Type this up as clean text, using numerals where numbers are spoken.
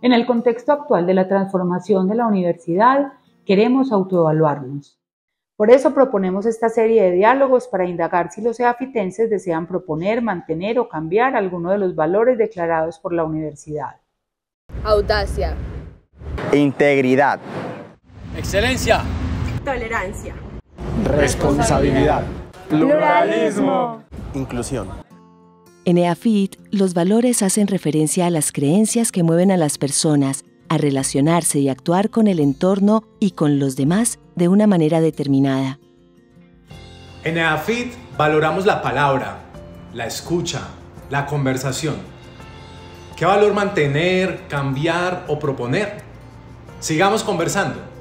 En el contexto actual de la transformación de la universidad, queremos autoevaluarnos. Por eso proponemos esta serie de diálogos para indagar si los eafitenses desean proponer, mantener o cambiar alguno de los valores declarados por la universidad. Audacia. Integridad. Excelencia. Tolerancia. Responsabilidad. Pluralismo. Inclusión. En EAFIT, los valores hacen referencia a las creencias que mueven a las personas a relacionarse y actuar con el entorno y con los demás de una manera determinada. En EAFIT valoramos la palabra, la escucha, la conversación. ¿Qué valor mantener, cambiar o proponer? Sigamos conversando.